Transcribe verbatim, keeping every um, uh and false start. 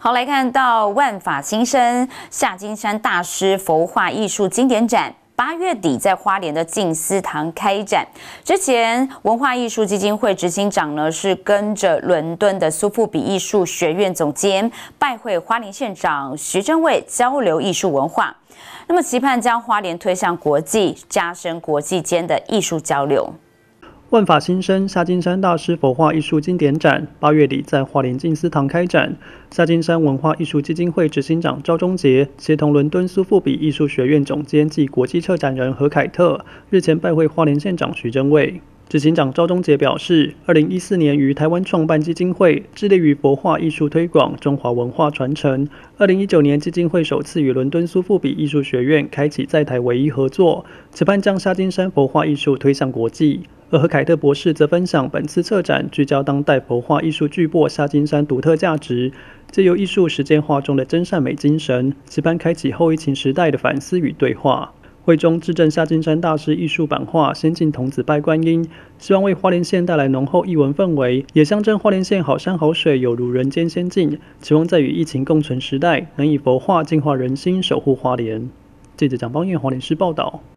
好，来看到万法新生夏金山大师佛画艺术经典展。 八月底在花莲的静思堂开展，之前文化艺术基金会执行长呢是跟着伦敦的苏富比艺术学院总监拜会花莲县长徐祯卫交流艺术文化，那么期盼将花莲推向国际，加深国际间的艺术交流。 万法新生夏金山大师佛画艺术经典展，八月底在花莲静思堂开展。夏金山文化艺术基金会执行长赵忠杰协同伦敦苏富比艺术学院总监暨国际策展人何凯特，日前拜会花莲县长徐祯卫。执行长赵忠杰表示，二零一四年于台湾创办基金会，致力于佛画艺术推广、中华文化传承。二零一九年，基金会首次与伦敦苏富比艺术学院开启在台唯一合作，期盼将夏金山佛画艺术推向国际。 而何凯特博士则分享，本次策展聚焦当代佛画艺术巨擘夏金山独特价值，借由艺术实践画中的真善美精神，期盼开启后疫情时代的反思与对话。会中致赠夏金山大师艺术版画《仙境童子拜观音》，希望为花莲县带来浓厚艺文氛围，也象征花莲县好山好水有如人间仙境。期望在与疫情共存时代，能以佛画净化人心，守护花莲。记者蒋邦彦花莲市报道。